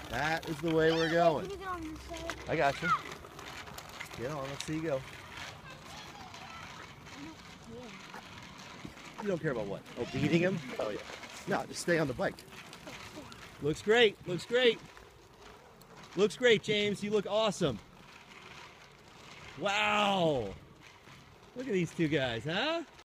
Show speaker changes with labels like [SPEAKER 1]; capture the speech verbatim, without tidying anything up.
[SPEAKER 1] That is the way we're going.
[SPEAKER 2] Can you get on this side?
[SPEAKER 1] I got you. Get on, let's see you go. You don't care about what? Oh, beating him? Oh, yeah. No, just stay on the bike. Looks great. Looks great. Looks great, James. You look awesome. Wow. Look at these two guys, huh?